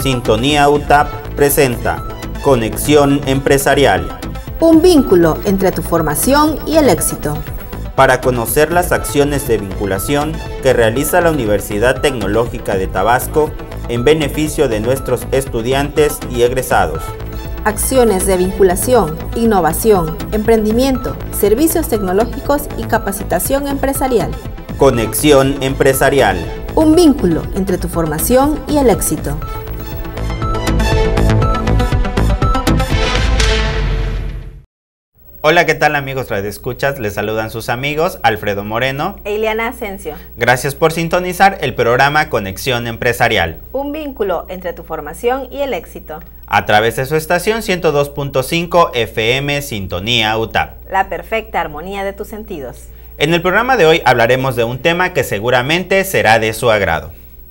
Sintonía UTAP presenta Conexión Empresarial. Un vínculo entre tu formación y el éxito. Para conocer las acciones de vinculación que realiza la Universidad Tecnológica de Tabasco en beneficio de nuestros estudiantes y egresados. Acciones de vinculación, innovación, emprendimiento, servicios tecnológicos y capacitación empresarial. Conexión Empresarial. Un vínculo entre tu formación y el éxito. Hola, ¿qué tal amigos radioescuchas? Les saludan sus amigos Alfredo Moreno e Ileana Asensio. Gracias por sintonizar el programa Conexión Empresarial. Un vínculo entre tu formación y el éxito. A través de su estación 102.5 FM Sintonía UTAP. La perfecta armonía de tus sentidos. En el programa de hoy hablaremos de un tema que seguramente será de su agrado.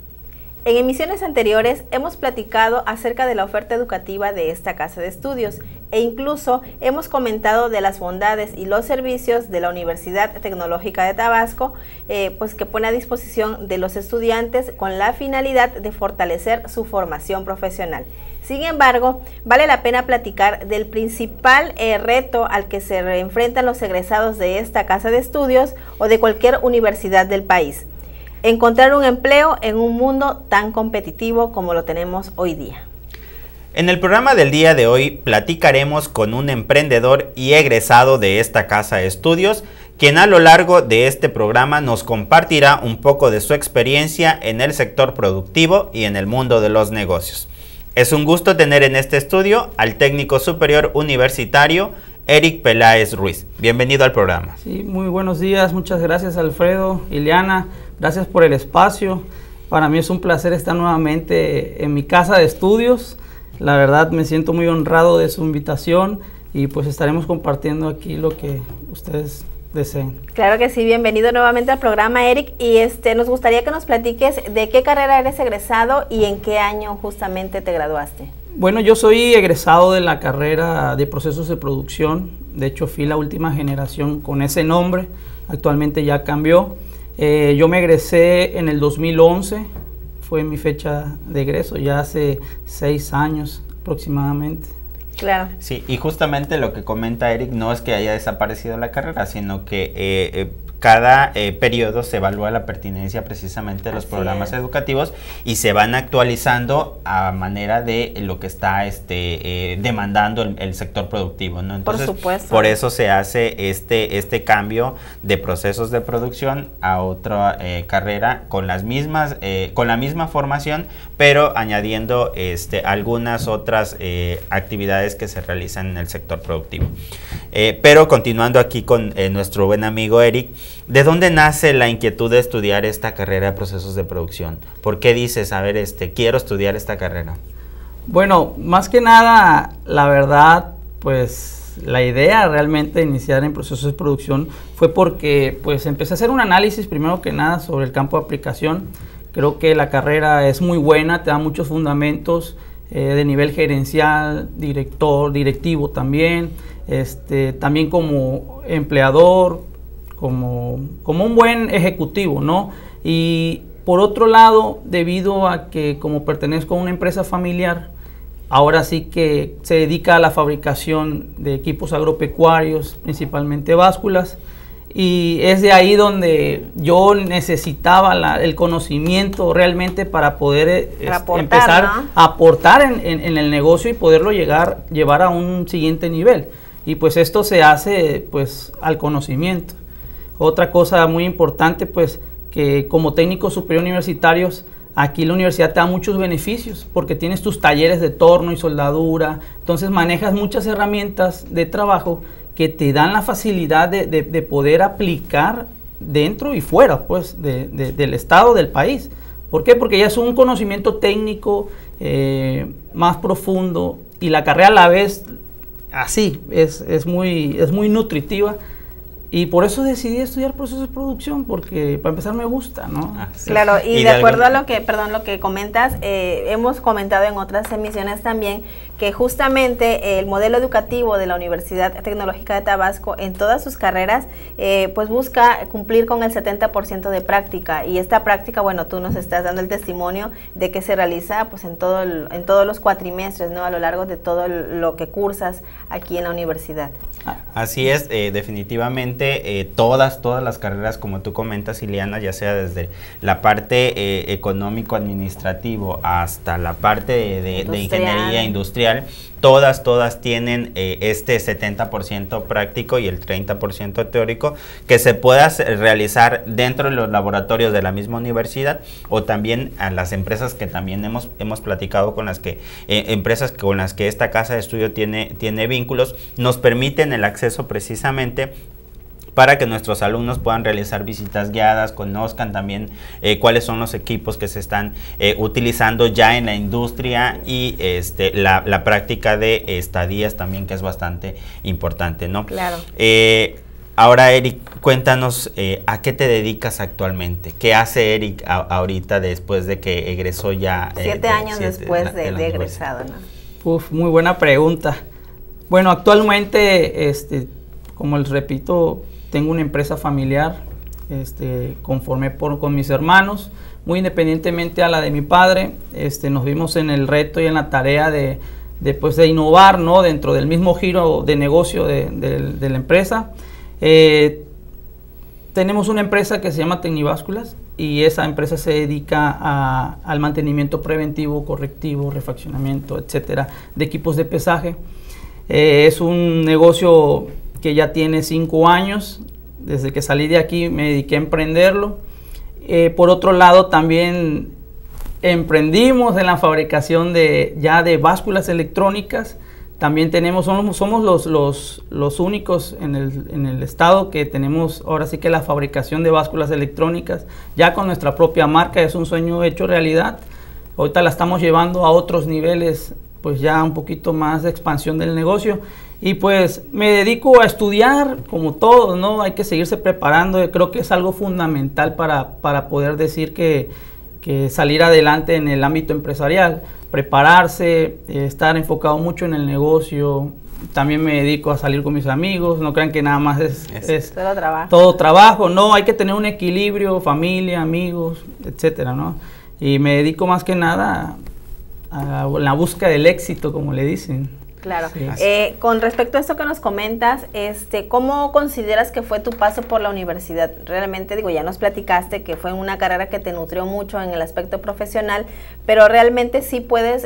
En emisiones anteriores hemos platicado acerca de la oferta educativa de esta casa de estudios e incluso hemos comentado de las bondades y los servicios de la Universidad Tecnológica de Tabasco, pues que pone a disposición de los estudiantes con la finalidad de fortalecer su formación profesional. Sin embargo, vale la pena platicar del principal reto al que se enfrentan los egresados de esta casa de estudios o de cualquier universidad del país. Encontrar un empleo en un mundo tan competitivo como lo tenemos hoy día. En el programa del día de hoy platicaremos con un emprendedor y egresado de esta casa de estudios, quien a lo largo de este programa nos compartirá un poco de su experiencia en el sector productivo y en el mundo de los negocios. Es un gusto tener en este estudio al técnico superior universitario Eric Peláez Ruiz. Bienvenido al programa. Sí, muy buenos días, muchas gracias Alfredo, Ileana, gracias por el espacio. Para mí es un placer estar nuevamente en mi casa de estudios. La verdad me siento muy honrado de su invitación y pues estaremos compartiendo aquí lo que ustedes deseen. Claro que sí, bienvenido nuevamente al programa, Eric, y nos gustaría que nos platiques de qué carrera eres egresado y en qué año justamente te graduaste. Bueno, yo soy egresado de la carrera de procesos de producción. De hecho, fui la última generación con ese nombre. Actualmente ya cambió. Yo me egresé en el 2011. Fue mi fecha de egreso, ya hace 6 años aproximadamente. Claro. Sí, y justamente lo que comenta Eric no es que haya desaparecido la carrera, sino que cada periodo se evalúa la pertinencia precisamente de los programas educativos y se van actualizando a manera de lo que está demandando el sector productivo, ¿no? Entonces, por supuesto. Por eso se hace este cambio de procesos de producción a otra carrera con la misma formación, pero añadiendo algunas otras actividades que se realizan en el sector productivo. Pero continuando aquí con nuestro buen amigo Eric, ¿de dónde nace la inquietud de estudiar esta carrera de procesos de producción? ¿Por qué dices, a ver, quiero estudiar esta carrera? Bueno, más que nada, la verdad, pues la idea realmente de iniciar en procesos de producción fue porque pues empecé a hacer un análisis primero que nada sobre el campo de aplicación. Creo que la carrera es muy buena, te da muchos fundamentos de nivel gerencial, directivo también, también como empleador, como un buen ejecutivo, ¿no? Y por otro lado, debido a que como pertenezco a una empresa familiar, ahora sí que se dedica a la fabricación de equipos agropecuarios, principalmente básculas, y es de ahí donde yo necesitaba el conocimiento realmente para poder empezar, ¿no?, a aportar en el negocio y poderlo llevar a un siguiente nivel. Y pues esto se hace pues al conocimiento. Otra cosa muy importante, pues que como técnico superior universitarios, aquí la universidad te da muchos beneficios porque tienes tus talleres de torno y soldadura, entonces manejas muchas herramientas de trabajo que te dan la facilidad de poder aplicar dentro y fuera pues del estado, del país. ¿Por qué? Porque ya es un conocimiento técnico más profundo y la carrera a la vez así, es muy nutritiva. Y por eso decidí estudiar procesos de producción, porque para empezar me gusta, ¿no? Sí. Claro, y de acuerdo a lo que comentas, hemos comentado en otras emisiones también que justamente el modelo educativo de la Universidad Tecnológica de Tabasco en todas sus carreras pues busca cumplir con el 70% de práctica, y esta práctica, bueno, tú nos estás dando el testimonio de que se realiza pues en todos los cuatrimestres, ¿no? A lo largo de todo lo que cursas aquí en la universidad. Así es, definitivamente todas las carreras, como tú comentas, Ileana, ya sea desde la parte económico-administrativo hasta la parte de ingeniería industrial, todas tienen este 70% práctico y el 30% teórico que se pueda realizar dentro de los laboratorios de la misma universidad, o también a las empresas que también hemos platicado con las que empresas con las que esta casa de estudio tiene vínculos, nos permiten el acceso precisamente para que nuestros alumnos puedan realizar visitas guiadas, conozcan también cuáles son los equipos que se están utilizando ya en la industria, y la práctica de estadías también, que es bastante importante, ¿no? Claro. Ahora, Eric, cuéntanos a qué te dedicas actualmente. ¿Qué hace Eric ahorita después de que egresó ya? 7 años después de egresado, ¿no? Muy buena pregunta. Bueno, actualmente, como les repito, tengo una empresa familiar, conformé con mis hermanos, muy independientemente a la de mi padre. Nos vimos en el reto y en la tarea de innovar, ¿no? Dentro del mismo giro de negocio de la empresa. Tenemos una empresa que se llama Tecnibásculas, y esa empresa se dedica al mantenimiento preventivo, correctivo, refaccionamiento, etcétera, de equipos de pesaje. Es un negocio que ya tiene 5 años. Desde que salí de aquí me dediqué a emprenderlo. Por otro lado, también emprendimos en la fabricación de básculas electrónicas. También somos los únicos en el estado que tenemos ahora sí que la fabricación de básculas electrónicas, ya con nuestra propia marca. Es un sueño hecho realidad. Ahorita la estamos llevando a otros niveles, pues ya un poquito más de expansión del negocio. Y pues me dedico a estudiar, como todos, ¿no? Hay que seguirse preparando. Creo que es algo fundamental para poder decir que salir adelante en el ámbito empresarial. Prepararse, estar enfocado mucho en el negocio. También me dedico a salir con mis amigos. No crean que nada más es todo trabajo. No, hay que tener un equilibrio, familia, amigos, etcétera, ¿no? Y me dedico más que nada a la búsqueda del éxito, como le dicen. Claro. Sí. Con respecto a esto que nos comentas, ¿cómo consideras que fue tu paso por la universidad? Realmente, ya nos platicaste que fue una carrera que te nutrió mucho en el aspecto profesional, pero realmente sí puedes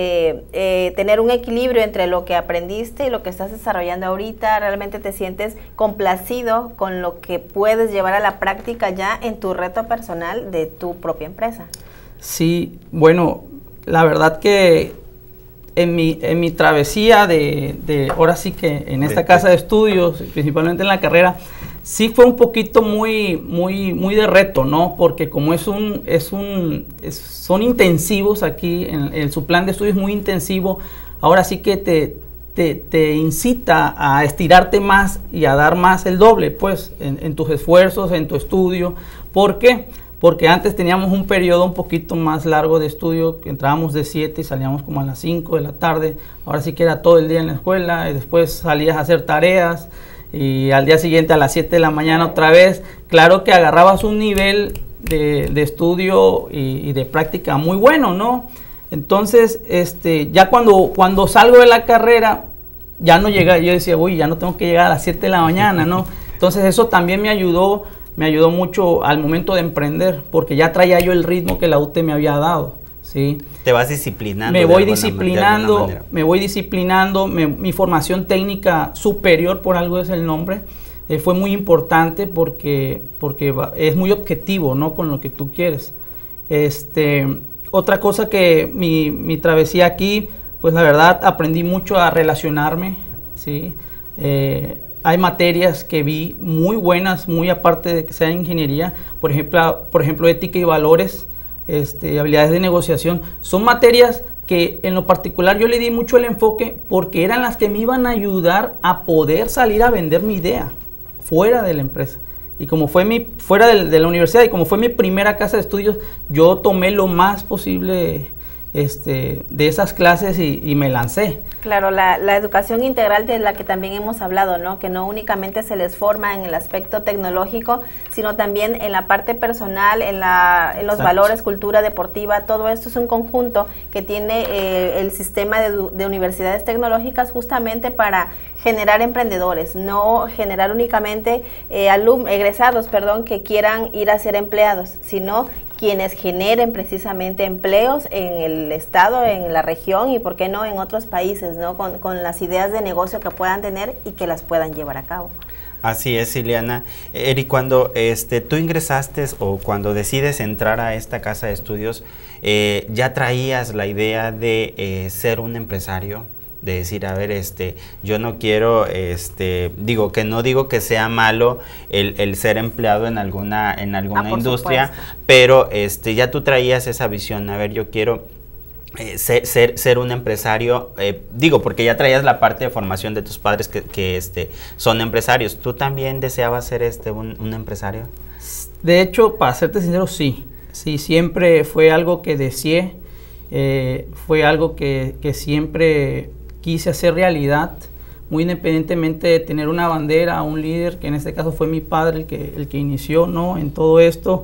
tener un equilibrio entre lo que aprendiste y lo que estás desarrollando ahorita. ¿Realmente te sientes complacido con lo que puedes llevar a la práctica ya en tu reto personal de tu propia empresa? Sí, bueno, la verdad que en mi travesía ahora sí que en esta casa de estudios, principalmente en la carrera, sí fue un poquito muy de reto, ¿no? Porque como son intensivos aquí, su plan de estudio es muy intensivo, ahora sí que te incita a estirarte más y a dar más el doble, pues, en tus esfuerzos, en tu estudio. ¿Por qué? Porque antes teníamos un periodo un poquito más largo de estudio, que entrábamos de 7 y salíamos como a las 5 de la tarde. Ahora sí que era todo el día en la escuela, y después salías a hacer tareas, y al día siguiente a las 7 de la mañana otra vez. Claro que agarrabas un nivel de estudio y de práctica muy bueno, ¿no? Entonces, ya cuando salgo de la carrera, ya no llega, yo decía, uy, ya no tengo que llegar a las 7 de la mañana, ¿no? Entonces eso también me ayudó mucho al momento de emprender, porque ya traía yo el ritmo que la UT me había dado, ¿sí? Te vas disciplinando. Me voy disciplinando, mi formación técnica superior, por algo es el nombre, fue muy importante porque es muy objetivo, ¿no? Con lo que tú quieres. Otra cosa que mi travesía aquí, pues la verdad aprendí mucho a relacionarme, ¿sí? Hay materias que vi muy buenas, muy aparte de que sea ingeniería, por ejemplo ética y valores, habilidades de negociación. Son materias que en lo particular yo le di mucho el enfoque porque eran las que me iban a ayudar a poder salir a vender mi idea. fuera de la empresa. Y como fue fuera de la universidad y como fue mi primera casa de estudios, yo tomé lo más posible de esas clases y me lancé. Claro, la educación integral de la que también hemos hablado, ¿no? Que no únicamente se les forma en el aspecto tecnológico, sino también en la parte personal, en los valores, cultura deportiva. Todo esto es un conjunto que tiene el sistema de universidades tecnológicas justamente para generar emprendedores, no generar únicamente egresados que quieran ir a ser empleados, sino quienes generen precisamente empleos en el estado, en la región y por qué no en otros países, ¿no? Con las ideas de negocio que puedan tener y que las puedan llevar a cabo. Así es, Ileana. Eric, cuando tú ingresaste o cuando decides entrar a esta casa de estudios, ¿ya traías la idea de ser un empresario? De decir, a ver, yo no quiero, digo que sea malo el ser empleado en alguna industria, pero ya tú traías esa visión, a ver, yo quiero ser un empresario, porque ya traías la parte de formación de tus padres que son empresarios. ¿Tú también deseabas ser un empresario? De hecho, para serte sincero, sí, siempre fue algo que deseé, fue algo que siempre quise hacer realidad, muy independientemente de tener una bandera, un líder, que en este caso fue mi padre el que inició, ¿no? En todo esto,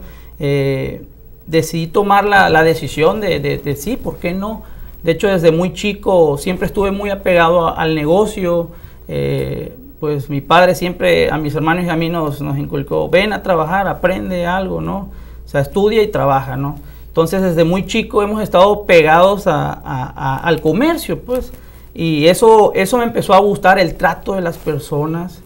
decidí tomar la decisión de sí, ¿por qué no? De hecho, desde muy chico siempre estuve muy apegado al negocio, pues mi padre siempre a mis hermanos y a mí nos inculcó, ven a trabajar, aprende algo, ¿no? O sea, estudia y trabaja, ¿no? Entonces, desde muy chico hemos estado pegados al comercio, pues. Y eso me empezó a gustar, el trato de las personas,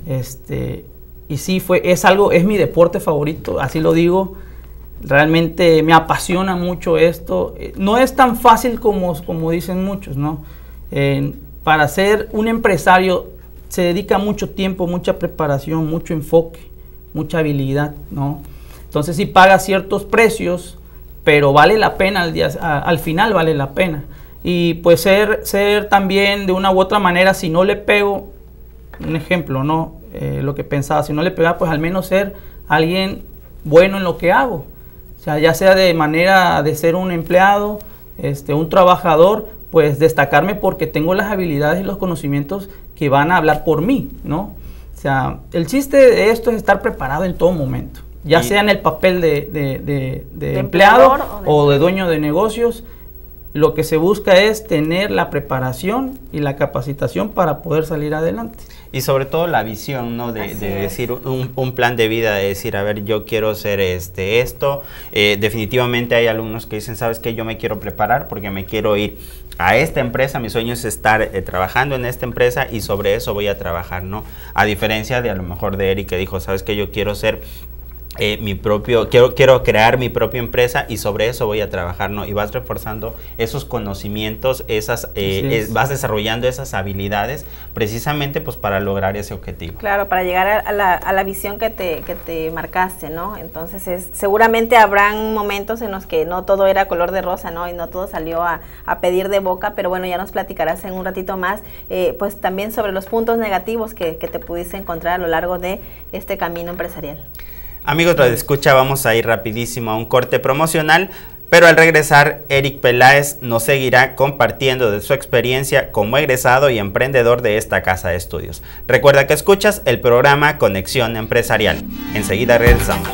y sí, es mi deporte favorito, así lo digo, realmente me apasiona mucho esto. No es tan fácil como dicen muchos, ¿no? Para ser un empresario se dedica mucho tiempo, mucha preparación, mucho enfoque, mucha habilidad, ¿no? Entonces sí paga ciertos precios, pero vale la pena, al final vale la pena. Y pues ser también de una u otra manera, si no le pego, un ejemplo, ¿no? Lo que pensaba, si no le pegaba, pues al menos ser alguien bueno en lo que hago. O sea, ya sea de manera de ser un empleado, un trabajador, pues destacarme porque tengo las habilidades y los conocimientos que van a hablar por mí, ¿no? O sea, el chiste de esto es estar preparado en todo momento, ya sea en el papel de empleado o de dueño de negocios. Lo que se busca es tener la preparación y la capacitación para poder salir adelante. Y sobre todo la visión, ¿no? De decir un plan de vida, de decir, a ver, yo quiero ser esto. Definitivamente hay alumnos que dicen, ¿sabes qué? Yo me quiero preparar porque me quiero ir a esta empresa. Mi sueño es estar trabajando en esta empresa y sobre eso voy a trabajar, ¿no? A diferencia de a lo mejor de Eric que dijo, ¿sabes qué? Yo quiero ser quiero crear mi propia empresa y sobre eso voy a trabajar, ¿no? Y vas reforzando esos conocimientos, vas desarrollando esas habilidades precisamente pues para lograr ese objetivo. Claro, para llegar a la visión que te marcaste, ¿no? Entonces seguramente habrán momentos en los que no todo era color de rosa, ¿no? Y no todo salió a pedir de boca, pero bueno, ya nos platicarás en un ratito más, pues también sobre los puntos negativos que te pudiste encontrar a lo largo de este camino empresarial. Amigos Radio Escucha, vamos a ir rapidísimo a un corte promocional, pero al regresar, Eric Peláez nos seguirá compartiendo de su experiencia como egresado y emprendedor de esta casa de estudios. Recuerda que escuchas el programa Conexión Empresarial. Enseguida regresamos.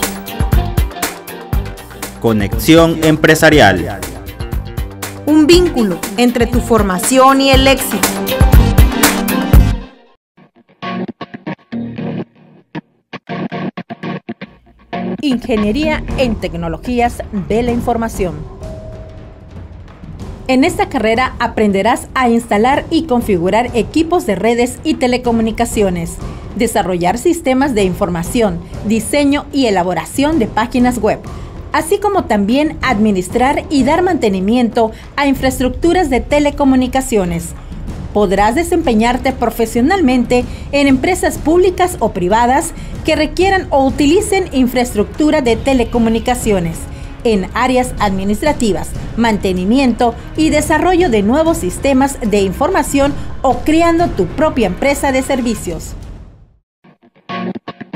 Conexión Empresarial. Un vínculo entre tu formación y el éxito. Ingeniería en Tecnologías de la Información. En esta carrera aprenderás a instalar y configurar equipos de redes y telecomunicaciones, desarrollar sistemas de información, diseño y elaboración de páginas web, así como también administrar y dar mantenimiento a infraestructuras de telecomunicaciones. Podrás desempeñarte profesionalmente en empresas públicas o privadas que requieran o utilicen infraestructura de telecomunicaciones, en áreas administrativas, mantenimiento y desarrollo de nuevos sistemas de información o creando tu propia empresa de servicios.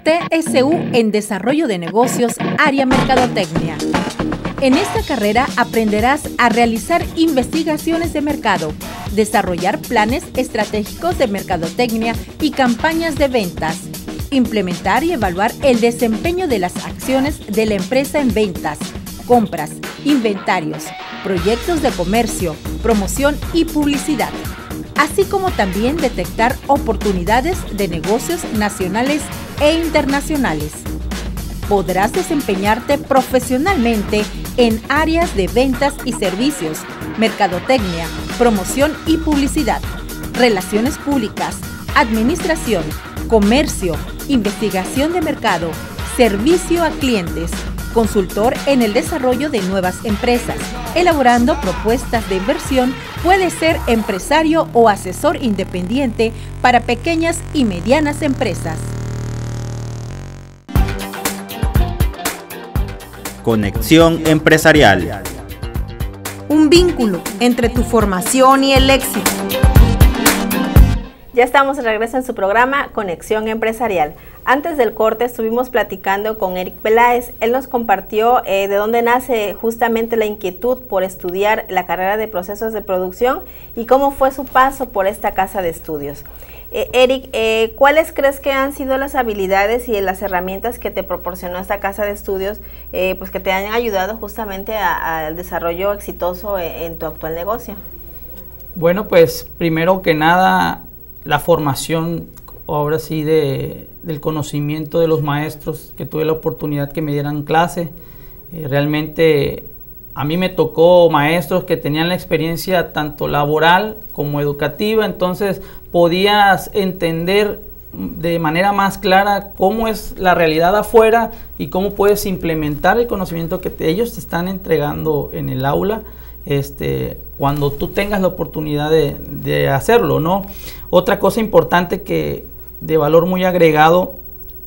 TSU en Desarrollo de Negocios, área Mercadotecnia. En esta carrera aprenderás a realizar investigaciones de mercado, desarrollar planes estratégicos de mercadotecnia y campañas de ventas, implementar y evaluar el desempeño de las acciones de la empresa en ventas, compras, inventarios, proyectos de comercio, promoción y publicidad, así como también detectar oportunidades de negocios nacionales e internacionales. Podrás desempeñarte profesionalmente en áreas de ventas y servicios, mercadotecnia, promoción y publicidad, relaciones públicas, administración, comercio, investigación de mercado, servicio a clientes, consultor en el desarrollo de nuevas empresas, elaborando propuestas de inversión, puede ser empresario o asesor independiente para pequeñas y medianas empresas. Conexión empresarial. Un vínculo entre tu formación y el éxito. Ya estamos de regreso en su programa Conexión Empresarial. Antes del corte estuvimos platicando con Eric Peláez. Él nos compartió de dónde nace justamente la inquietud por estudiar la carrera de procesos de producción y cómo fue su paso por esta casa de estudios. Eric, ¿cuáles crees que han sido las habilidades y las herramientas que te proporcionó esta casa de estudios pues que te han ayudado justamente al desarrollo exitoso en tu actual negocio? Bueno, pues primero que nada, la formación, ahora sí, del conocimiento de los maestros, que tuve la oportunidad que me dieran clase. Realmente a mí me tocó maestros que tenían la experiencia tanto laboral como educativa, entonces podías entender de manera más clara cómo es la realidad afuera y cómo puedes implementar el conocimiento que ellos te están entregando en el aula, cuando tú tengas la oportunidad de hacerlo, ¿no? Otra cosa importante que de valor muy agregado,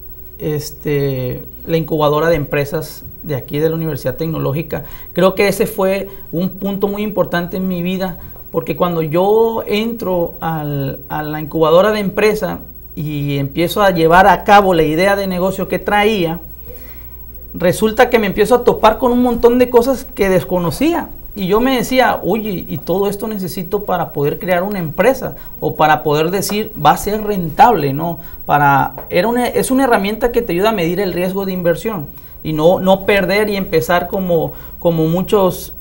la incubadora de empresas de aquí de la Universidad Tecnológica. Creo que ese fue un punto muy importante en mi vida, porque cuando yo entro a la incubadora de empresa y empiezo a llevar a cabo la idea de negocio que traía, resulta que me empiezo a topar con un montón de cosas que desconocía. Y yo me decía, oye, y todo esto necesito para poder crear una empresa o para poder decir, va a ser rentable, ¿no? Es una herramienta que te ayuda a medir el riesgo de inversión y no perder y empezar como muchos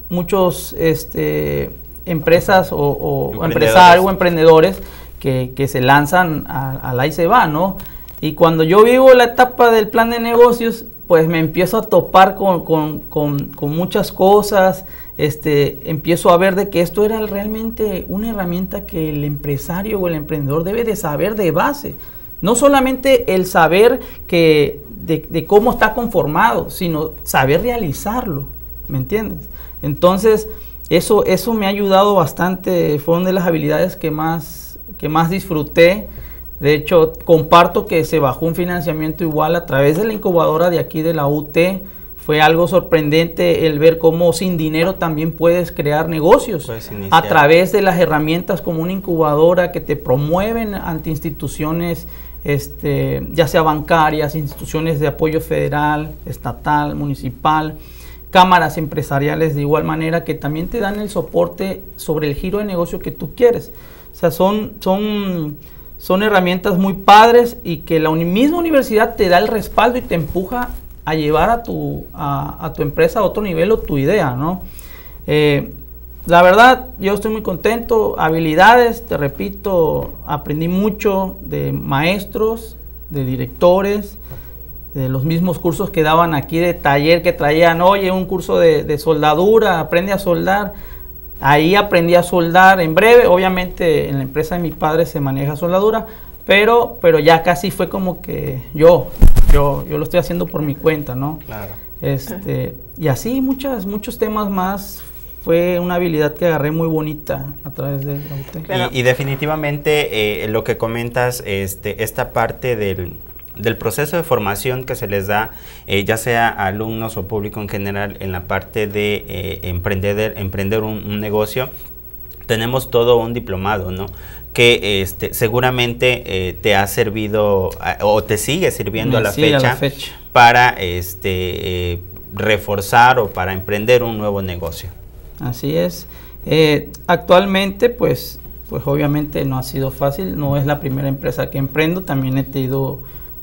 empresas o empresarios o emprendedores que se lanzan al ahí se va, ¿no? Y cuando yo vivo la etapa del plan de negocios, pues me empiezo a topar con muchas cosas. Empiezo a ver de que esto era realmente una herramienta que el empresario o el emprendedor debe de saber de base. No solamente el saber de cómo está conformado, sino saber realizarlo, ¿me entiendes? Entonces, eso me ha ayudado bastante, fue una de las habilidades que más disfruté. De hecho, comparto que se bajó un financiamiento igual a través de la incubadora de aquí de la UT. Fue algo sorprendente el ver cómo sin dinero también puedes crear negocios a través de las herramientas como una incubadora que te promueven ante instituciones, ya sea bancarias, instituciones de apoyo federal, estatal, municipal, cámaras empresariales de igual manera que también te dan el soporte sobre el giro de negocio que tú quieres. O sea, son herramientas muy padres y que la misma universidad te da el respaldo y te empuja a llevar a tu empresa a otro nivel o tu idea, ¿no? La verdad, yo estoy muy contento. Habilidades, te repito, aprendí mucho de maestros, de directores, de los mismos cursos que daban aquí de taller que traían, oye, un curso de soldadura, aprende a soldar. Ahí aprendí a soldar en breve. Obviamente en la empresa de mi padre se maneja soldadura, pero ya casi fue como que yo lo estoy haciendo por mi cuenta, ¿no? Claro. Y así muchos temas más. Fue una habilidad que agarré muy bonita a través de la UT. Y definitivamente lo que comentas, esta parte del proceso de formación que se les da, ya sea a alumnos o público en general, en la parte de emprender un negocio, tenemos todo un diplomado, ¿no? Que seguramente te ha servido o te sigue sirviendo a la fecha para reforzar o para emprender un nuevo negocio. Así es. Actualmente, pues obviamente no ha sido fácil, no es la primera empresa que emprendo, también he tenido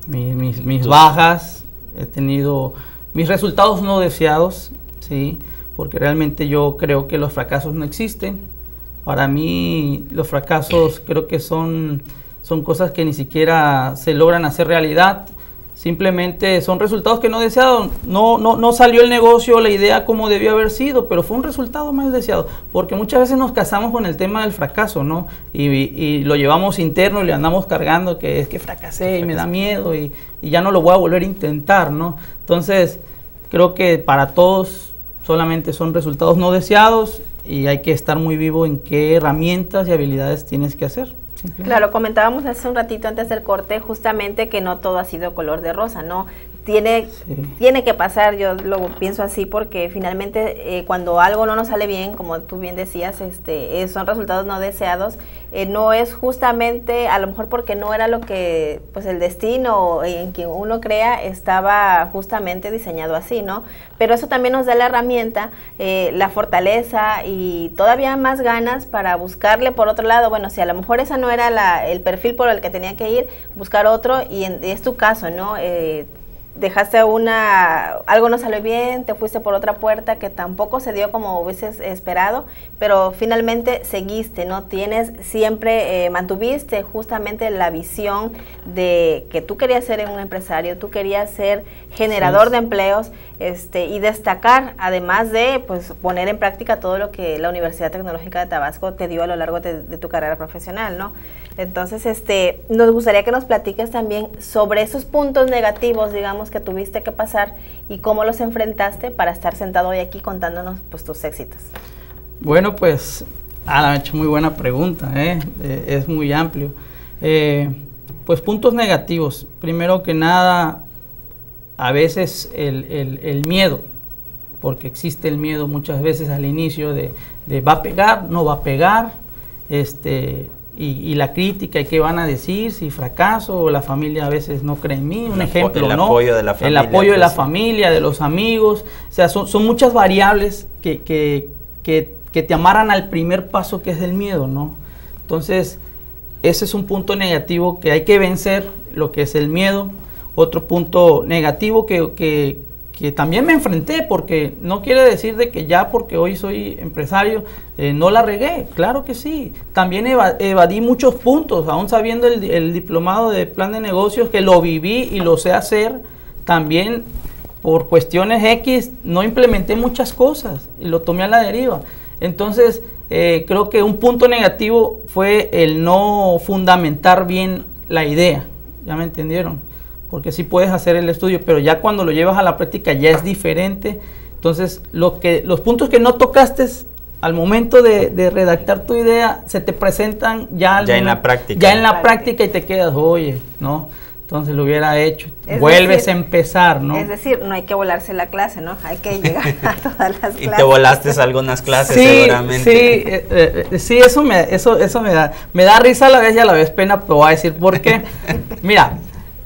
mis bajas, he tenido mis resultados no deseados, ¿sí? Porque realmente yo creo que los fracasos no existen. Para mí los fracasos creo que son cosas que ni siquiera se logran hacer realidad. Simplemente son resultados que no deseados. No salió el negocio, la idea como debió haber sido, pero fue un resultado mal deseado. Porque muchas veces nos casamos con el tema del fracaso, ¿no? Y lo llevamos interno y le andamos cargando que es que fracasé y me da miedo y ya no lo voy a volver a intentar, ¿no? Entonces, creo que para todos solamente son resultados no deseados y hay que estar muy vivo en qué herramientas y habilidades tienes que hacer. Claro, comentábamos hace un ratito antes del corte justamente que no todo ha sido color de rosa, ¿no? Tiene que pasar, yo lo pienso así, porque finalmente cuando algo no nos sale bien, como tú bien decías, son resultados no deseados, no es justamente, a lo mejor porque no era lo que, pues el destino en quien uno crea estaba justamente diseñado así, ¿no? Pero eso también nos da la herramienta, la fortaleza y todavía más ganas para buscarle por otro lado. Bueno, si a lo mejor esa no era el perfil por el que tenía que ir, buscar otro, y es tu caso, ¿no? Dejaste algo no salió bien, te fuiste por otra puerta que tampoco se dio como hubieses esperado, pero finalmente seguiste, ¿no? Siempre mantuviste justamente la visión de que tú querías ser un empresario, tú querías ser generador de empleos, y destacar, además de pues poner en práctica todo lo que la Universidad Tecnológica de Tabasco te dio a lo largo de tu carrera profesional, ¿no? Entonces, nos gustaría que nos platiques también sobre esos puntos negativos, digamos, que tuviste que pasar y cómo los enfrentaste para estar sentado hoy aquí contándonos pues tus éxitos. Bueno, pues, me ha hecho muy buena pregunta, es muy amplio. Pues puntos negativos, primero que nada, a veces el miedo, porque existe el miedo muchas veces al inicio de va a pegar, no va a pegar, y la crítica y qué van a decir si fracaso, o la familia a veces no cree en mí, un ejemplo, ¿no? El apoyo de la familia. El apoyo de la familia, de los amigos, o sea, son muchas variables que te amarran al primer paso, que es el miedo, ¿no? Entonces, ese es un punto negativo que hay que vencer, lo que es el miedo. Otro punto negativo que también me enfrenté, porque no quiere decir de que ya porque hoy soy empresario no la regué, claro que sí. También evadí muchos puntos, aún sabiendo el diplomado de plan de negocios, que lo viví y lo sé hacer. También por cuestiones X no implementé muchas cosas y lo tomé a la deriva. Entonces creo que un punto negativo fue el no fundamentar bien la idea, ¿ya me entendieron? Porque sí puedes hacer el estudio, pero ya cuando lo llevas a la práctica ya es diferente. Entonces, los puntos que no tocaste al momento de redactar tu idea, se te presentan ya en la práctica. Ya en la práctica y te quedas, oye, ¿no? Entonces lo hubiera hecho. Vuelves a empezar, ¿no? Es decir, no hay que volarse la clase, ¿no? Hay que llegar a todas las clases. Y te volaste algunas clases, seguramente. Sí, eso me da risa a la vez y a la vez pena, pero voy a decir por qué. Mira,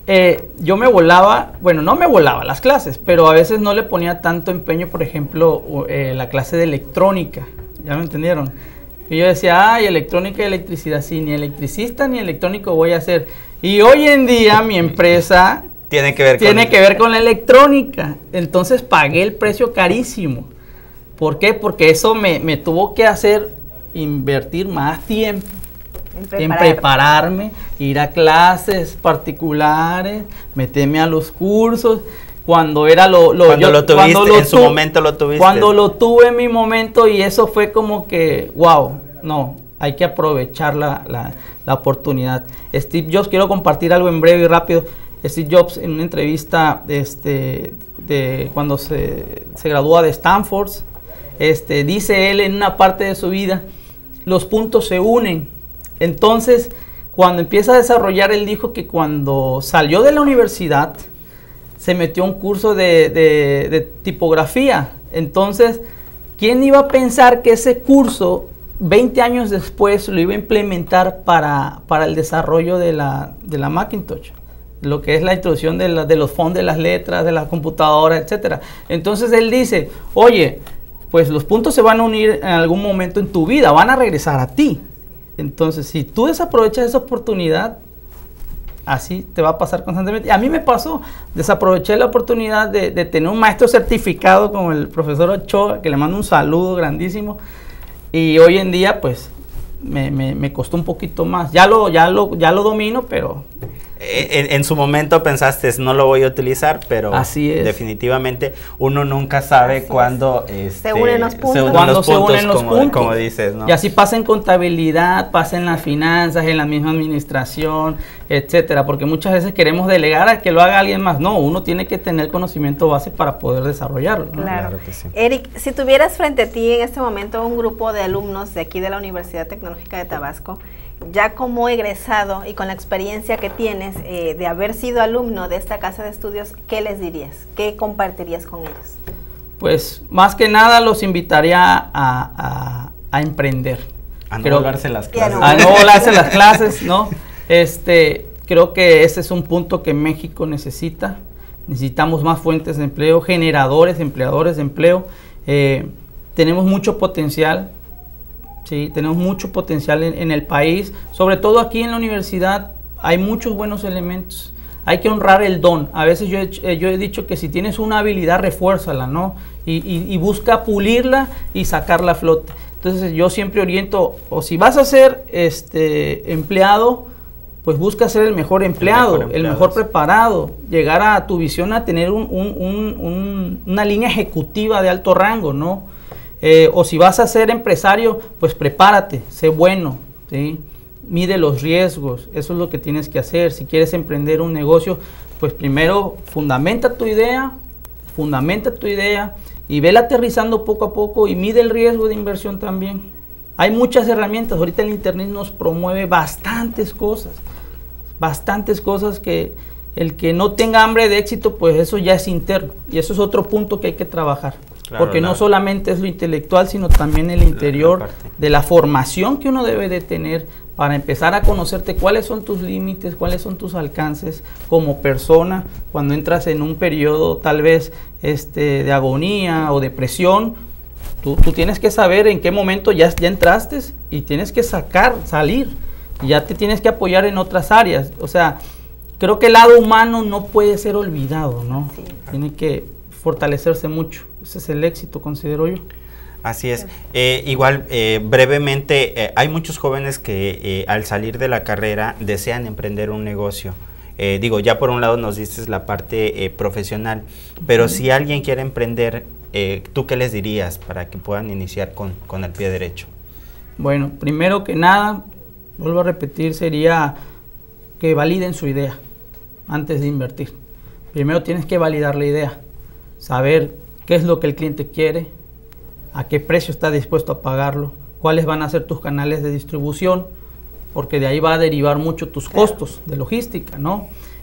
yo me volaba, bueno, no me volaba las clases, pero a veces no le ponía tanto empeño, por ejemplo, la clase de electrónica, ¿ya me entendieron? Y yo decía, electrónica y electricidad, sí, ni electricista ni electrónico voy a ser. Y hoy en día mi empresa tiene que ver con la electrónica, entonces pagué el precio carísimo. ¿Por qué? Porque eso me tuvo que hacer invertir más tiempo. En prepararme, ir a clases particulares, meterme a los cursos. Cuando era en su momento lo tuviste. Cuando lo tuve en mi momento, y eso fue como que, wow, no, hay que aprovechar la oportunidad. Steve Jobs, quiero compartir algo en breve y rápido. Steve Jobs, en una entrevista cuando se gradúa de Stanford, dice él en una parte de su vida, los puntos se unen. Entonces, cuando empieza a desarrollar, él dijo que cuando salió de la universidad, se metió a un curso de tipografía. Entonces, ¿quién iba a pensar que ese curso 20 años después lo iba a implementar para el desarrollo de la Macintosh, lo que es la introducción de los fondos de las letras, de la computadora, etcétera. Entonces él dice, oye, pues los puntos se van a unir en algún momento en tu vida, van a regresar a ti. Entonces, si tú desaprovechas esa oportunidad, así te va a pasar constantemente. A mí me pasó, desaproveché la oportunidad de tener un maestro certificado como el profesor Ochoa, que le mando un saludo grandísimo, y hoy en día pues me costó un poquito más. Ya lo domino, pero... En su momento pensaste, no lo voy a utilizar, pero así es. Definitivamente uno nunca sabe cuándo se unen los puntos. Cuando se unen los puntos, como dices, ¿no? Y así pasa en contabilidad, pasa en las finanzas, en la misma administración, etcétera, porque muchas veces queremos delegar a que lo haga alguien más. No, uno tiene que tener conocimiento base para poder desarrollarlo, ¿no? Claro que sí. Eric, si tuvieras frente a ti en este momento un grupo de alumnos de aquí de la Universidad Tecnológica de Tabasco, ya como egresado y con la experiencia que tienes de haber sido alumno de esta casa de estudios, ¿qué les dirías? ¿Qué compartirías con ellos? Pues más que nada los invitaría a emprender. A no volarse las clases. A no volarse las clases, ¿no? Creo que ese es un punto que México necesita. Necesitamos más fuentes de empleo, generadores, empleadores de empleo. Tenemos mucho potencial. Sí, tenemos mucho potencial en el país, sobre todo aquí en la universidad hay muchos buenos elementos. Hay que honrar el don. A veces yo he dicho que si tienes una habilidad, refuérzala, ¿no? Y busca pulirla y sacarla a flote. Entonces yo siempre oriento, o si vas a ser empleado, pues busca ser el mejor empleado, el mejor preparado, llegar a tu visión a tener una línea ejecutiva de alto rango, ¿no? O si vas a ser empresario, pues prepárate, sé bueno, ¿sí? Mide los riesgos, eso es lo que tienes que hacer. Si quieres emprender un negocio, pues primero fundamenta tu idea y vela aterrizando poco a poco y mide el riesgo de inversión también. Hay muchas herramientas, ahorita el internet nos promueve bastantes cosas que el que no tenga hambre de éxito, pues eso ya es interno y eso es otro punto que hay que trabajar. Claro, porque no solamente es lo intelectual, sino también el interior de la formación que uno debe de tener para empezar a conocerte cuáles son tus límites, cuáles son tus alcances como persona. Cuando entras en un periodo tal vez de agonía o depresión, tú tienes que saber en qué momento ya entraste y tienes que salir. Y ya te tienes que apoyar en otras áreas. O sea, creo que el lado humano no puede ser olvidado, ¿no? Sí. Tiene que fortalecerse mucho. Ese es el éxito, considero yo. Así es. Igual, brevemente, hay muchos jóvenes que al salir de la carrera desean emprender un negocio. Ya por un lado nos dices la parte profesional, pero si alguien quiere emprender, ¿tú qué les dirías para que puedan iniciar con el pie derecho? Bueno, primero que nada, vuelvo a repetir, sería que validen su idea antes de invertir. Primero tienes que validar la idea, saber qué es lo que el cliente quiere, a qué precio está dispuesto a pagarlo, cuáles van a ser tus canales de distribución, porque de ahí va a derivar mucho tus costos de logística, ¿no?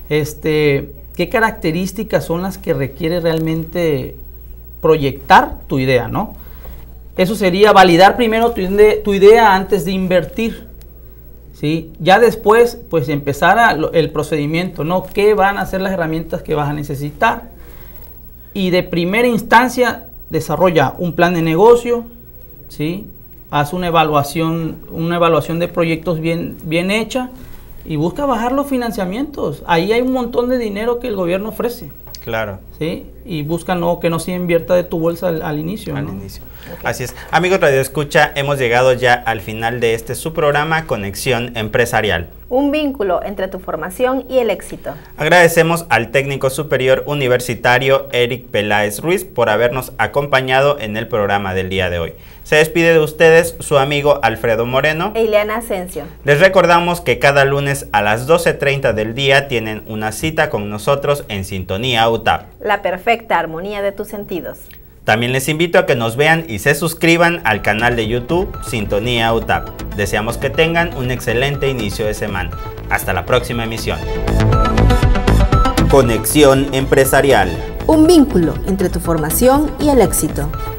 ¿Qué características son las que requiere realmente proyectar tu idea, ¿no? Eso sería validar primero tu idea antes de invertir, ¿sí? Ya después, pues empezar el procedimiento, ¿no? ¿Qué van a ser las herramientas que vas a necesitar? Y de primera instancia, desarrolla un plan de negocio, ¿sí? Haz una evaluación de proyectos bien hecha y busca bajar los financiamientos. Ahí hay un montón de dinero que el gobierno ofrece. Claro. ¿Sí? Y busca que no se invierta de tu bolsa al inicio. Al inicio. Okay. Así es. Amigos Radio Escucha, hemos llegado ya al final de su programa Conexión Empresarial. Un vínculo entre tu formación y el éxito. Agradecemos al técnico superior universitario Eric Peláez Ruiz por habernos acompañado en el programa del día de hoy. Se despide de ustedes su amigo Alfredo Moreno e Ileana Asensio. Les recordamos que cada lunes a las 12:30 del día tienen una cita con nosotros en Sintonía UTAP. La perfecta armonía de tus sentidos. También les invito a que nos vean y se suscriban al canal de YouTube Sintonía UTAP. Deseamos que tengan un excelente inicio de semana. Hasta la próxima emisión. Conexión Empresarial. Un vínculo entre tu formación y el éxito.